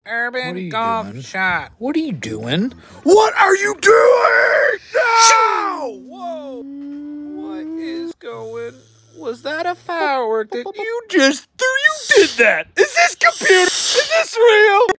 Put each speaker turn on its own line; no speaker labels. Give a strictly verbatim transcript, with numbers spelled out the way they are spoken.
Urban golf
doing?
shot.
What are you doing? What are you doing? No!
Whoa! What is going? Was that a firework that you just threw?
You did that! Is this computer? Is this real?